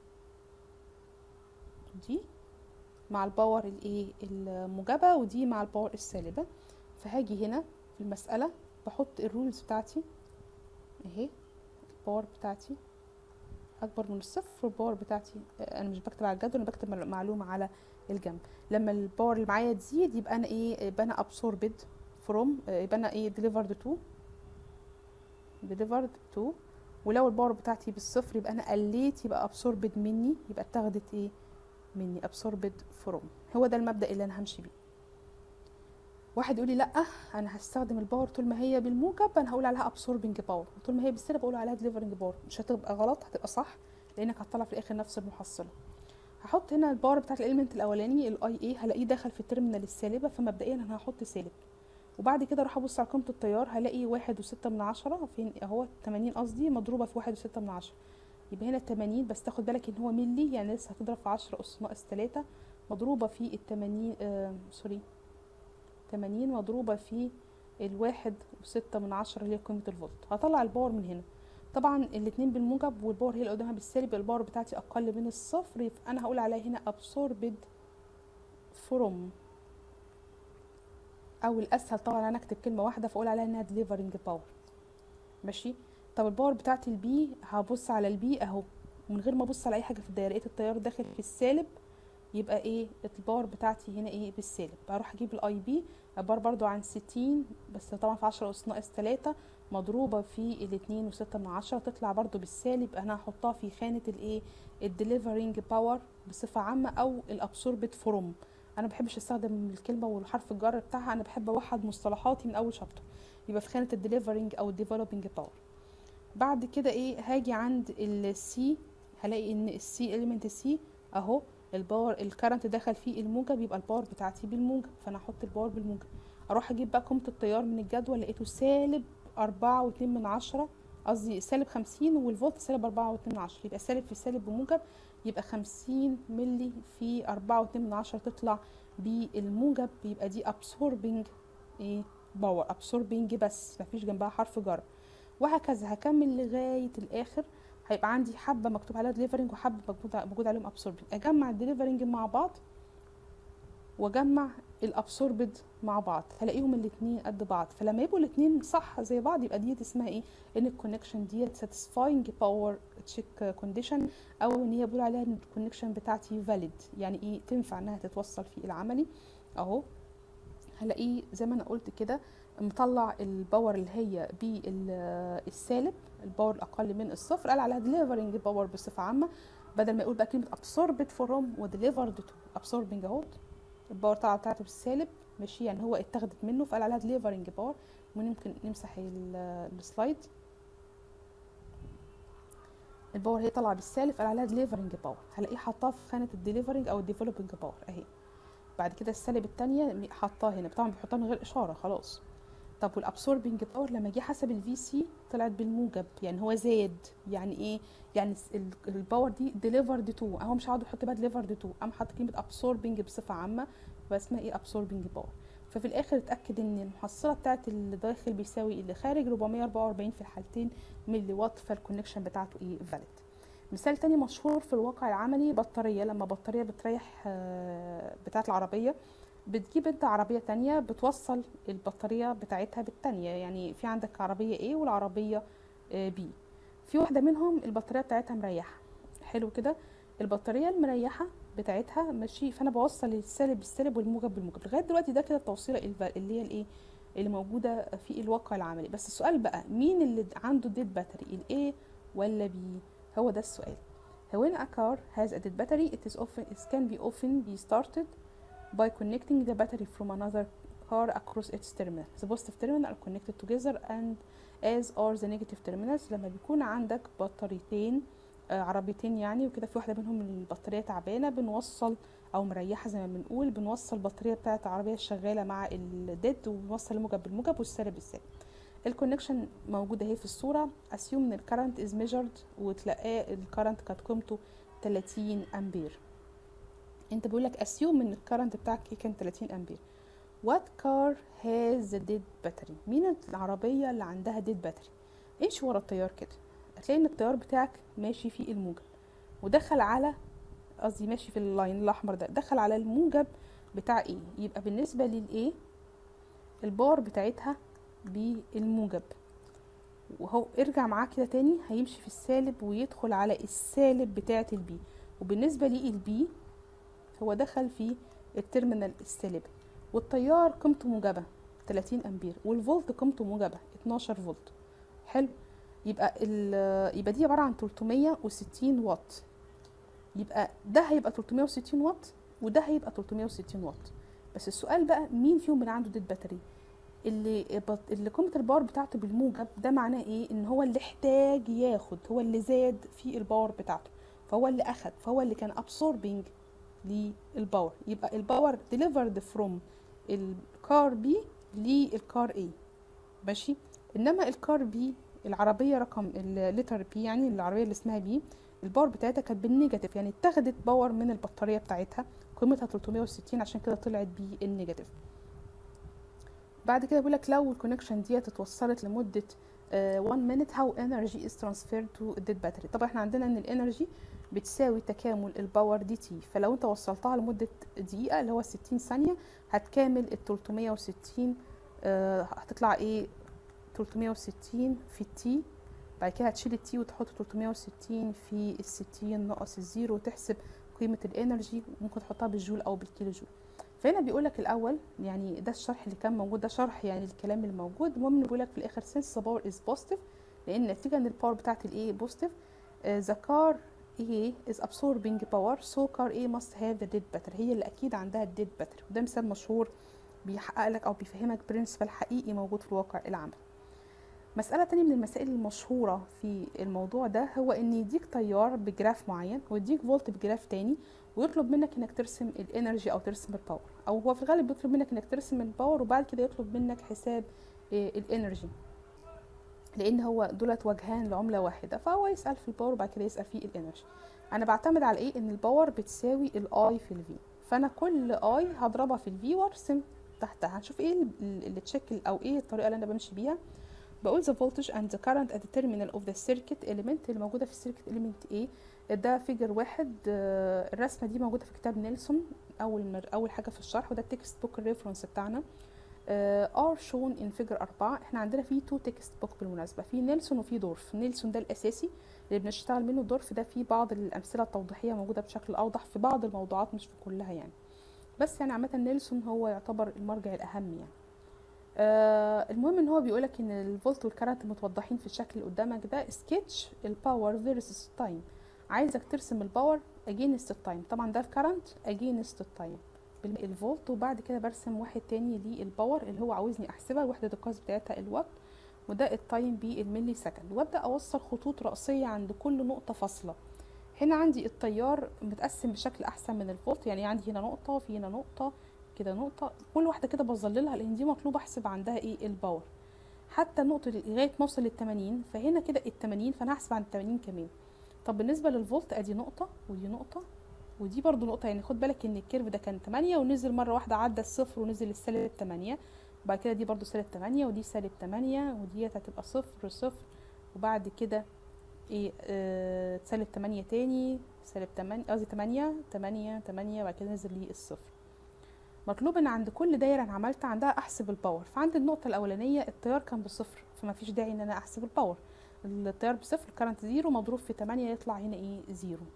دي مع الباور الايه الموجبه ودي مع الباور السالبه. فهاجي هنا في المساله بحط الرولز بتاعتي اهي، الباور بتاعتي اكبر من الصفر والباور بتاعتي انا مش بكتب على الجدول، انا بكتب معلومه على الجنب. لما الباور اللي معايا تزيد يبقى انا ايه يبقى انا absorbed from يبقى انا ايه delivered to delivered to ولو الباور بتاعتي بالصفر يبقى انا قليت يبقى absorbed مني، يبقى اتاخدت ايه مني absorbed from. هو ده المبدأ اللي انا همشي بيه. واحد يقول لي لا انا هستخدم الباور طول ما هي بالموجب انا هقول عليها absorbing باور، طول ما هي بالسالب بقول عليها delivering باور. مش هتبقى غلط، هتبقى صح، لانك هتطلع في الاخر نفس المحصله. هحط هنا الباور بتاعت الاليمنت الاولاني الاي اي، هلاقيه داخل في التيرمينال السالبه، فمبدئيا انا هحط سالب. وبعد كده اروح ابص على قيمه التيار، هلاقي واحد وستة من عشرة، فين اهو تمانين قصدي، مضروبه في واحد وستة من عشرة، يبقى هنا التمانين، بس تاخد بالك ان هو ملي، يعني لسه هتضرب في عشرة اس ناقص تلاتة، مضروبه في التمانين آه سوري تمانين مضروبه في الواحد وستة من عشرة اللي هي قيمه الفولت. هطلع الباور من هنا، طبعا الاتنين بالموجب والباور هي اللي قدامها بالسالب، الباور بتاعتي اقل من الصفر، يبقى انا هقول عليها هنا absorbed from، او الاسهل طبعا انا اكتب كلمه واحده فاقول عليها انها delivering power. ماشي. طب الباور بتاعتي البي، هبص على البي اهو من غير ما ابص على اي حاجه في الدايره، لقيت التيار داخل في السالب، يبقى ايه الباور بتاعتي هنا ايه بالسالب. هروح اجيب الاي بي، عباره برضو عن ستين، بس طبعا في عشرة اس ناقص تلاتة، مضروبه في الاتنين وستة من عشرة، تطلع برضو بالسالب. انا هحطها في خانه الايه الديليفرينج باور بصفه عامه، او الابسوربت فروم. انا مبحبش استخدم الكلمه والحرف الجر بتاعها، انا بحب اوحد مصطلحاتي من اول شابتر، يبقى في خانه الديليفرينج او الديفلوبينج باور. بعد كده ايه هاجي عند السي، هلاقي ان السي اليمنت السي اهو الباور الكرنت دخل فيه الموجب، يبقى الباور بتاعتي بالموجب، فانا هحط الباور بالموجب. اروح اجيب بقى قيمه التيار من الجدول، لقيته سالب أربعة واتنين من عشرة، قصدي سالب خمسين، والفولت سالب أربعة واتنين من عشرة، يبقى سالب في سالب بموجب، يبقى خمسين ملي في أربعة واتنين من عشرة تطلع بالموجب، يبقى دي absorbing ايه باور، absorbing بس مفيش جنبها حرف جر. وهكذا هكمل لغايه الاخر، هيبقى عندي حبه مكتوب عليها ديليفرنج وحبه موجود عليهم ابسوربنج. اجمع الديليفرنج مع بعض واجمع الابسوربد مع بعض، هلاقيهم الاثنين قد بعض، فلما يبقوا الاثنين صح زي بعض يبقى ديت اسمها ايه ان الكونكشن ديت ساتيسفاينج باور تشيك كونديشن، او ان هي بيقول عليها ان الكونكشن بتاعتي فاليد، يعني ايه تنفع انها تتوصل في العملي. اهو هلاقيه زي ما انا قلت كده مطلع الباور اللي هي بالسالب، الباور الاقل من الصفر، قال عليها ديليفرنج باور بصفه عامه، بدل ما يقول بقى كلمه absorbed from وديليفرد تو. absorbing اهو الباور طالعه بتاعته بالسالب، ماشي، يعني هو اتاخدت منه فقال عليها ديليفرنج باور. وممكن نمسح السلايد، الباور هي طالعه بالسالب قال عليها ديليفرنج باور، هلاقيه حطاه في خانه الديليفرنج او الديفلوبينج باور اهي. بعد كده السالب الثانيه حطاه هنا، طبعا بيحطها من غير اشاره خلاص. طب والابسوربنج باور لما جه حسب الفي سي طلعت بالموجب، يعني هو زاد، يعني ايه يعني الباور دي ديليفرد تو اهو، مش هقعد احط بقى ديليفرد تو، قام حاطط كلمه ابسوربنج بصفه عامه فاسمها ايه ابسوربنج باور. ففي الاخر اتاكد ان المحصله بتاعت اللي داخل بيساوي اللي خارج أربعمية وأربعة وأربعين في الحالتين ملي وات، فالكونكشن بتاعته ايه فاليد. مثال تاني مشهور في الواقع العملي، بطاريه، لما بطاريه بتريح بتاعت العربيه، بتجيب انت عربية تانية بتوصل البطارية بتاعتها بالتانية، يعني في عندك عربية A والعربية B، في واحدة منهم البطارية بتاعتها مريحة، حلو كده، البطارية المريحة بتاعتها ماشي، فانا بوصل السالب بالسالب والموجب بالموجب لغاية دلوقتي، ده كده التوصيلة اللي هي الايه اللي موجودة في الواقع العملي. بس السؤال بقى مين اللي عنده ديد باتري، الايه ولا بي؟ هو ده السؤال. when a car has a dead battery it is often it can be often be started by connecting the battery from another car across its terminal. The positive terminal are connected together and as are the negative terminals. لما بيكون عندك بطاريتين آه عربيتين يعني وكده، في واحدة منهم البطارية تعبانة بنوصل او مريحة زي ما بنقول، بنوصل البطارية بتاعت العربية الشغالة مع الديد، وبنوصل الموجب بالموجب والسالب بالسالب. الكونكشن موجودة اهي في الصورة. assume ان الكرنت is measured وتلاقاه الكرنت كانت قيمته تلاتين امبير. انت بيقولك assume ان الكرنت بتاعك كان تلاتين امبير. what car has a dead battery؟ مين العربية اللي عندها dead battery؟ امشي ورا التيار كده، هتلاقي ان التيار بتاعك ماشي في الموجب ودخل على، قصدي ماشي في اللاين الاحمر ده، دخل على الموجب بتاع ايه، يبقى بالنسبة للايه الباور بتاعتها بالموجب، وهو ارجع معاه كده تاني هيمشي في السالب ويدخل على السالب بتاعة البي، وبالنسبة لي البي هو دخل في التيرمينال السالبي، والتيار قيمته موجبه تلاتين امبير، والفولت قيمته موجبه اتناشر فولت. حلو، يبقى يبقى دي عباره عن تلتمية وستين واط، يبقى ده هيبقى تلتمية وستين واط وده هيبقى تلتمية وستين واط. بس السؤال بقى مين فيهم اللي عنده ديد باتري؟ اللي اللي قيمه الباور بتاعته بالموجب، ده معناه ايه؟ ان هو اللي احتاج ياخد، هو اللي زاد في الباور بتاعته، فهو اللي اخد، فهو اللي كان absorbing للباور. يبقى الباور delivered from الكار بي للكار A، ماشي. انما الكار بي العربيه رقم الليتر بي، يعني العربيه اللي اسمها بي، الباور بتاعتها كانت بالنيجاتيف، يعني اتخذت باور من البطاريه بتاعتها قيمتها تلتمية وستين، عشان كده طلعت بي النيجاتيف. بعد كده بيقول لك لو الكونكشن ديت اتوصلت لمده واحد minute how energy is transferred to dead battery. طبعا احنا عندنا ان الانرجي بتساوي تكامل الباور دي تي، فلو انت وصلتها لمده دقيقه اللي هو ستين ثانيه هتكامل ال تلتمية وستين، آه هتطلع ايه تلتمية وستين في التي، بعد كده هتشيل التي وتحط تلتمية وستين في الستين ناقص الزيرو وتحسب قيمه الانرجي، ممكن تحطها بالجول او بالكيلو جول. فهنا بيقول لك الاول، يعني ده الشرح اللي كان موجود، ده شرح يعني الكلام اللي موجود. المهم بيقول لك في الاخر since the power is positive، لان نتيجه ان الباور بتاعت الايه بوزيتيف، the car A is absorbing power so car A must have the dead battery، هي اللي اكيد عندها الديد باتري. وده مثال مشهور بيحقق لك او بيفهمك برنسبل حقيقي موجود في الواقع العملي. مسألة تانية من المسائل المشهورة في الموضوع ده هو ان يديك تيار بجراف معين ويديك فولت بجراف تاني، ويطلب منك انك ترسم الانرجي او ترسم الباور، او هو في الغالب بيطلب منك انك ترسم الباور وبعد كده يطلب منك حساب الانرجي، لان هو دولت وجهان لعملة واحدة، فهو يسأل في الباور وبعد كده يسأل في الانرجي. انا بعتمد على ايه؟ ان الباور بتساوي الاي في الفي، فانا كل اي هضربها في الفي وارسم تحتها. هنشوف ايه اللي تشكل او ايه الطريقة اللي انا بمشي بيها. بقول the voltage and the current at the terminal of the circuit element اللي موجودة في السيركت element A. ده فيجر واحد، الرسمة دي موجودة في كتاب نيلسون أول مر أول حاجة في الشرح، وده التكست بوك الريفرنس بتاعنا. are shown in figure أربعة. احنا عندنا فيه تو تكست بوك بالمناسبة، في نيلسون وفي دورف. نيلسون ده الأساسي اللي بنشتغل منه، دورف ده فيه بعض الأمثلة التوضيحية موجودة بشكل أوضح في بعض الموضوعات مش في كلها يعني، بس يعني عامة نيلسون هو يعتبر المرجع الأهم يعني. آه المهم ان هو بيقولك ان الفولت والكرنت متوضحين في الشكل اللي قدامك ده. سكتش الباور فيرسس التايم، عايزك ترسم الباور اجينست التايم. طبعا ده الكرنت اجينست التايم بالفولت، وبعد كده برسم واحد تاني للباور اللي هو عاوزني احسبها، وحده القياس بتاعتها الوات، وده التايم بالملي سكند، وابدا اوصل خطوط رئيسيه عند كل نقطه فاصله. هنا عندي التيار متقسم بشكل احسن من الفولت، يعني عندي هنا نقطه وفي هنا نقطه كده نقطه، كل واحده كده بظللها لان دي مطلوب احسب عندها ايه الباور، حتى النقطه لغايه ما اوصل للتمانين، فهنا كده التمانين فانا هحسب عند التمانين كمان. طب بالنسبه للفولت ادي نقطه ودي نقطه ودي برضو نقطه، يعني خد بالك ان الكيرف ده كان تمانية ونزل مره واحده عدى الصفر ونزل السالب تمانية، وبعد كده دي برضو سالب تمانية ودي سالب تمانية وديت هتبقى صفر صفر، وبعد كده ايه آه سالب تمانية تاني، سالب تمانية قصدي تمانية تمانية تمانية، وبعد كده نزل لي الصفر. مطلوب ان عند كل دايره انا عملت عندها احسب الباور. فعند النقطه الاولانيه التيار كان بصفر، فما فيش داعي ان انا احسب الباور، التيار بصفر، الكرنت زيرو، مضروب في تمانية يطلع هنا ايه زيرو.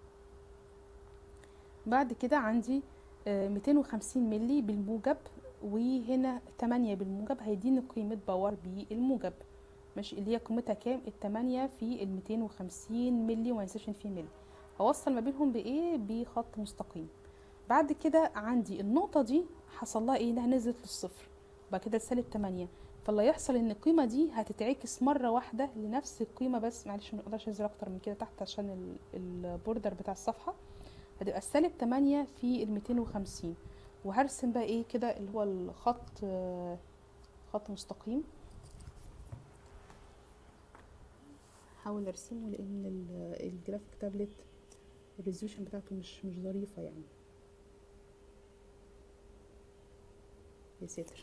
بعد كده عندي آه ميتين وخمسين ملي بالموجب، وهنا تمانية بالموجب، هيديني قيمه باور بالموجب، ماشي، اللي هي قيمتها كام؟ التمانية في الميتين وخمسين ملي، وما ننساش ان في ملي. هوصل ما بينهم بايه؟ بخط مستقيم. بعد كده عندي النقطة دي حصل لها ايه؟ انها نزلت للصفر، بعد كده سالب تمانية، فاللي يحصل ان القيمة دي هتتعكس مرة واحدة لنفس القيمة، بس معلش ما اقدرش انزل اكتر من كده تحت عشان البوردر بتاع الصفحة، هتبقى السالب تمانية في الميتين وخمسين، وهرسم بقى ايه كده اللي هو الخط، خط مستقيم. حاول ارسمه لان الجرافيك تابلت الريزولوشن بتاعته مش مش ظريفه يعني، يا ساتر.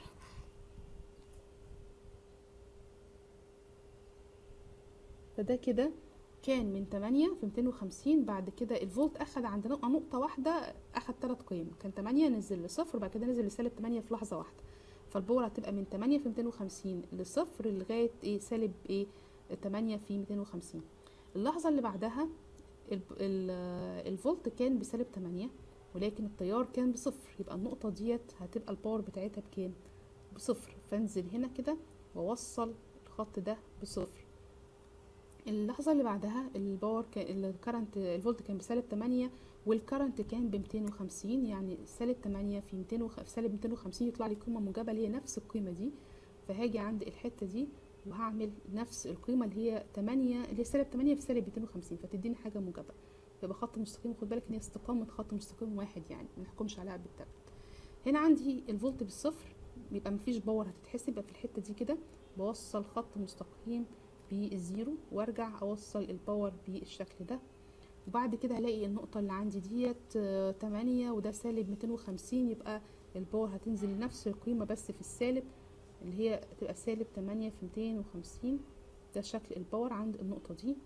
فده كده كان من تمانية في ميتين وخمسين، بعد كده الفولت اخد عند نقطه واحده اخد ثلاث قيم، كان تمانية نزل لصفر، بعد كده نزل لسالب تمانية في لحظه واحده، فالباور هتبقى من تمانية في ميتين وخمسين لصفر لغايه ايه سالب ايه تمانية في ميتين وخمسين. اللحظه اللي بعدها الفولت كان بسالب تمانية ولكن التيار كان بصفر، يبقى النقطة ديت هتبقى الباور بتاعتها بكام؟ بصفر، فانزل هنا كده واوصل الخط ده بصفر. اللحظة اللي بعدها الباور كان الكرنت الفولت كان بسالب تمانية والكرنت كان ب ميتين وخمسين، يعني سالب تمانية في ميتين وخ... في سالب ميتين وخمسين يطلع لي قيمة موجبة اللي هي نفس القيمة دي، فهاجي عند الحتة دي وهعمل نفس القيمة اللي هي تمانية اللي هي سالب تمانية في سالب ميتين وخمسين، فتديني حاجة موجبة. يبقى خط مستقيم، خد بالك ان هي استقامه خط مستقيم واحد، يعني ما نحكمش عليها بالتبت. هنا عندي الفولت بالصفر، يبقى مفيش باور هتتحسب، يبقى في الحته دي كده بوصل خط مستقيم بالزيرو وارجع اوصل الباور بالشكل ده. وبعد كده هلاقي النقطه اللي عندي ديت تمانية وده سالب ميتين وخمسين، يبقى الباور هتنزل لنفس القيمه بس في السالب، اللي هي تبقى سالب تمانية في ميتين وخمسين. ده شكل الباور عند النقطه دي.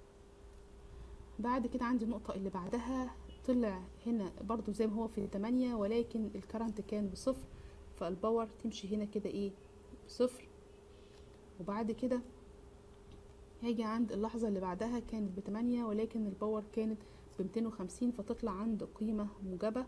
بعد كده عندي النقطه اللي بعدها، طلع هنا برضو زي ما هو في تمانية، ولكن الكرنت كان بصفر، فالباور تمشي هنا كده ايه بصفر. وبعد كده هاجي عند اللحظة اللي بعدها كانت بتمانية، ولكن الباور كانت بمتين وخمسين، فتطلع عند قيمة موجبة.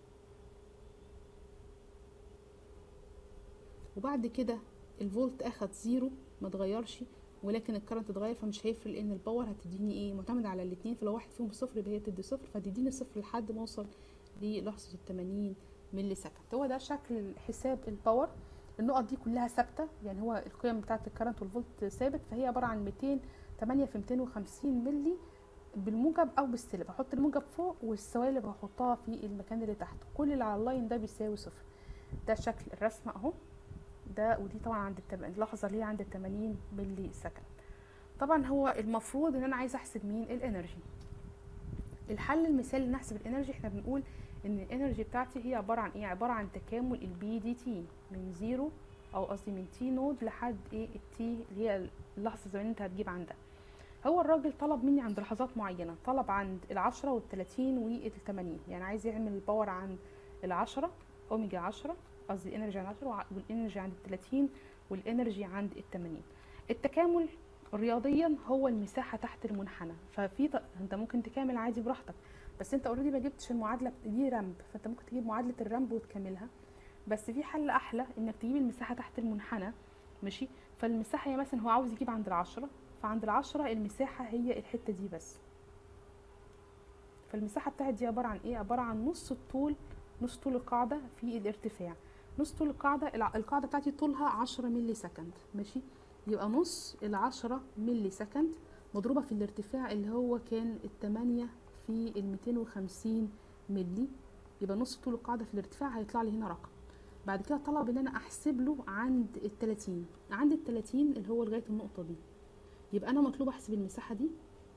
وبعد كده الفولت اخد زيرو ما اتغيرش، ولكن الكرنت اتغير، فمش هيفرق لان الباور هتديني ايه معتمد على الاتنين، فلو واحد فيهم بصفر يبقى هي تدي صفر، فتديني صفر لحد ما اوصل للحظة التمانين ملي سكند. هو ده شكل حساب الباور. النقط دي كلها ثابته، يعني هو القيم بتاعه الكرنت والفولت ثابت، فهي عباره عن ميتين تمانية في ميتين وخمسين ملي بالموجب او بالسالب. هحط الموجب فوق والسوالب هحطها في المكان اللي تحت، كل اللي على اللاين ده بيساوي صفر. ده شكل الرسمه اهو. ده ودي طبعا عند اللحظه اللي هي عند تمانين ملي سكند. طبعا هو المفروض ان انا عايزه احسب مين الانرجي. الحل المثالي ان احسب الانرجي، احنا بنقول ان الانرجي بتاعتي هي عباره عن ايه؟ عباره عن تكامل البي دي تي من زيرو، او قصدي من تي نود لحد ايه التي اللي هي اللحظه الزمنيه انت هتجيب عندها. هو الراجل طلب مني عند لحظات معينه، طلب عند العشرة والتلاتين والتمانين، يعني عايز يعمل الباور عند العشرة اوميجا عشرة، قصدي الانرجي عند عشرة والانرجي عند التلاتين والانرجي عند التمانين. التكامل رياضيا هو المساحه تحت المنحنى، ففي ط... انت ممكن تكامل عادي براحتك، بس انت اوريدي ما جبتش المعادله دي رمب، فانت ممكن تجيب معادله الرمب وتكملها. بس في حل احلى انك تجيب المساحه تحت المنحنى، ماشي؟ فالمساحه هي مثلا هو عاوز يجيب عند العشرة، فعند العشرة المساحه هي الحته دي بس، فالمساحه بتاعت دي عباره عن ايه؟ عباره عن نص الطول، نص طول القاعده في الارتفاع. نص طول القاعده، القاعده بتاعتي طولها عشرة ملي سكند، ماشي؟ يبقى نص العشرة ملي سكند مضروبة في الارتفاع اللي هو كان التمانية في الميتين وخمسين ملي، يبقى نص طول القاعدة في الارتفاع هيطلع لي هنا رقم. بعد كده طلب ان انا احسب له عند التلاتين، عند التلاتين اللي هو لغاية النقطة دي، يبقى انا مطلوب احسب المساحة دي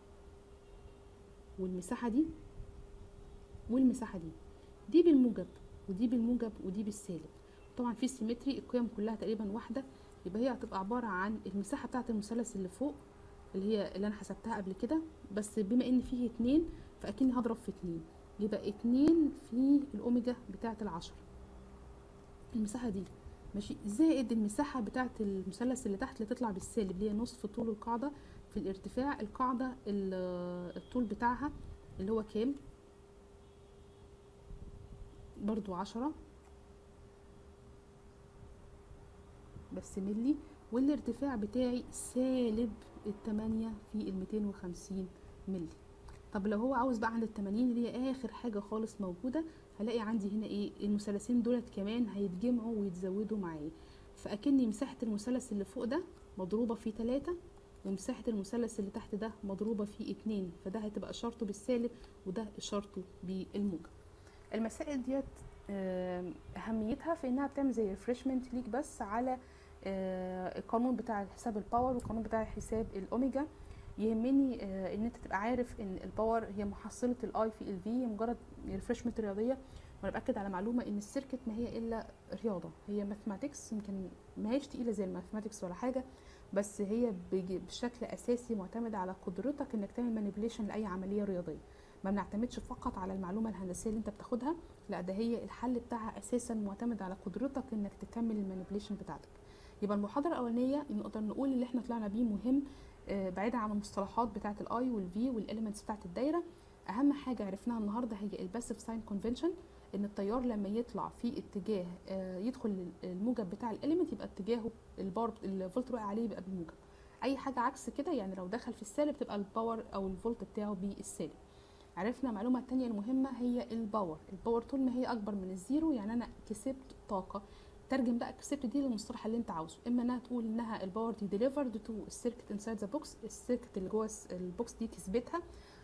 والمساحة دي والمساحة دي، دي بالموجب ودي بالموجب ودي بالسالب. طبعا في سيمتري، القيم كلها تقريبا واحدة، يبقى هي هتبقى عبارة عن المساحة بتاعة المثلث اللي فوق اللي هي اللي انا حسبتها قبل كده، بس بما ان فيه اتنين فاكني هضرب في اتنين، يبقى اتنين في الاوميجا بتاعة العشرة المساحة دي، ماشي؟ زائد المساحة بتاعة المثلث اللي تحت اللي تطلع بالسالب اللي هي نصف طول القاعدة في الارتفاع. القاعدة الطول بتاعها اللي هو كام؟ برضو عشرة بس ملي، والارتفاع بتاعي سالب التمانية في الميتين وخمسين ملي. طب لو هو عاوز بقى عند التمانين اللي هي اخر حاجة خالص موجودة، هلاقي عندي هنا ايه؟ المثلثين دولت كمان هيتجمعوا ويتزودوا معايا، فاكني مساحة المثلث اللي فوق ده مضروبة في تلاتة، ومساحة المثلث اللي تحت ده مضروبة في اتنين، فده هتبقى اشارته بالسالب وده اشارته بالموجب. المسائل ديت اهميتها في انها بتعمل زي ريفرشمنت ليك بس على القانون بتاع حساب الباور والقانون بتاع حساب الاوميجا. يهمني ان انت تبقى عارف ان الباور هي محصله الاي في ال في، مجرد ريفرشمنت رياضيه. وانا باكد على معلومه ان السيركت ما هي الا رياضه، هي ماثماتكس، يمكن ما هيش تقيله زي الماثماتكس ولا حاجه، بس هي بشكل اساسي معتمده على قدرتك انك تعمل مانيبيوليشن لاي عمليه رياضيه. ما بنعتمدش فقط على المعلومه الهندسيه اللي انت بتاخدها، لا ده هي الحل بتاعها اساسا معتمد على قدرتك انك تكمل المانيبيوليشن بتاعتك. يبقى المحاضره الاولانيه نقدر نقول اللي احنا طلعنا بيه مهم، آه بعيدا عن المصطلحات بتاعه الاي والفي والاليمنتس بتاعه الدايره. اهم حاجه عرفناها النهارده هي الباسيف ساين كونفنشن، ان التيار لما يطلع في اتجاه آه يدخل الموجب بتاع الاليمنت يبقى اتجاهه الباور الفولت واقع عليه يبقى بالموجب. اي حاجه عكس كده يعني لو دخل في السالب تبقى الباور او الفولت بتاعه بالسالب. عرفنا معلومه تانية المهمه هي الباور، الباور طول ما هي اكبر من الزيرو يعني انا كسبت طاقه. ترجم بقى كسبت دي للمصطلح اللي انت عاوزه، اما انها تقول انها الباور دي ديليفرد تو السيركت انسايد ذا بوكس، السيركت اللي جوه البوكس دي كسبتها،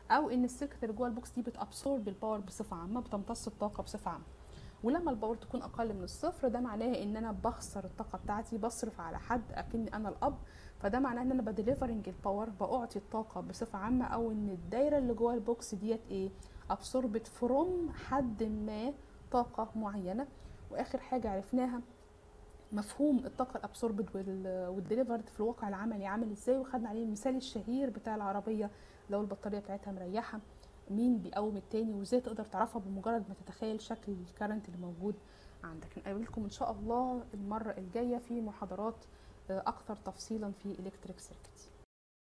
او ان السيركت اللي جوه البوكس دي بتابسورب الباور بصفه عامه، بتمتص الطاقه بصفه عامه. ولما الباور تكون اقل من الصفر ده معناه ان انا بخسر الطاقه بتاعتي، بصرف على حد اكني انا الاب، فده معناه ان انا بديليفرنج الباور، باعطي الطاقه بصفه عامه، او ان الدايره اللي جوه البوكس ديت ايه ابسوربت فروم حد ما طاقه معينه. واخر حاجه عرفناها مفهوم الطاقه الابسوربد والديليفرد في الواقع العملي عامل ازاي، وخدنا عليه المثال الشهير بتاع العربيه لو البطاريه بتاعتها مريحه مين بيقوم التاني، وازاي تقدر تعرفها بمجرد ما تتخيل شكل الكرنت اللي موجود عندك. نقابلكم ان شاء الله المره الجايه في محاضرات اكثر تفصيلا في الكتريك سيركت.